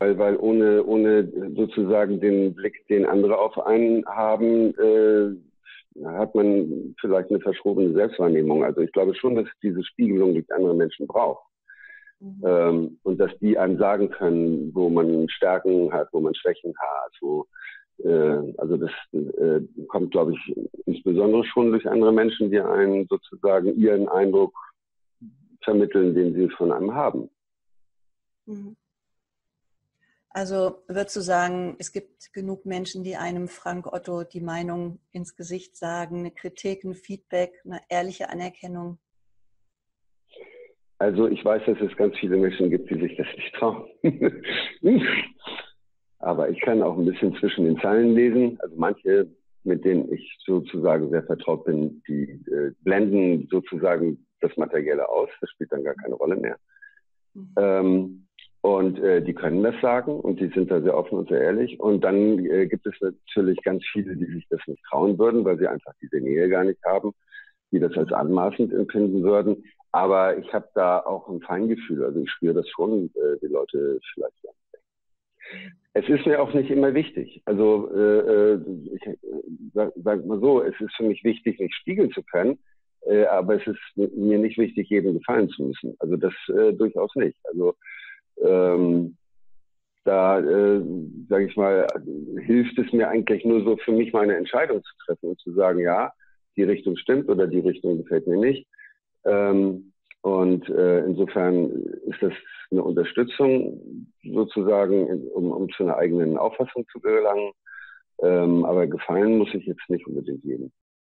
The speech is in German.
weil ohne sozusagen den Blick, den andere auf einen haben, hat man vielleicht eine verschrobene Selbstwahrnehmung. Also ich glaube schon, dass es diese Spiegelung durch andere Menschen braucht. Und dass die einem sagen können, wo man Stärken hat, wo man Schwächen hat. Also das kommt, glaube ich, insbesondere schon durch andere Menschen, die einen sozusagen ihren Eindruck vermitteln, den sie von einem haben. Also würdest du sagen, es gibt genug Menschen, die einem Frank Otto die Meinung ins Gesicht sagen, eine Kritik, ein Feedback, eine ehrliche Anerkennung? Also ich weiß, dass es ganz viele Menschen gibt, die sich das nicht trauen. Aber ich kann auch ein bisschen zwischen den Zeilen lesen. Also manche, mit denen ich sozusagen sehr vertraut bin, die blenden sozusagen das Materielle aus. Das spielt dann gar keine Rolle mehr. Und die können das sagen und die sind da sehr offen und sehr ehrlich. Und dann gibt es natürlich ganz viele, die sich das nicht trauen würden, weil sie einfach diese Nähe gar nicht haben, die das als anmaßend empfinden würden. Aber ich habe da auch ein Feingefühl. Also ich spüre das schon, die Leute vielleicht sagen. Es ist mir auch nicht immer wichtig. Also ich sag mal so, es ist für mich wichtig, mich spiegeln zu können, aber es ist mir nicht wichtig, jedem gefallen zu müssen. Also das durchaus nicht. Also da, sage ich mal, hilft es mir eigentlich nur so für mich, meine Entscheidung zu treffen und zu sagen, ja, die Richtung stimmt oder die Richtung gefällt mir nicht. Und insofern ist das eine Unterstützung sozusagen, um zu einer eigenen Auffassung zu gelangen. Aber gefallen muss ich jetzt nicht unbedingt jedem.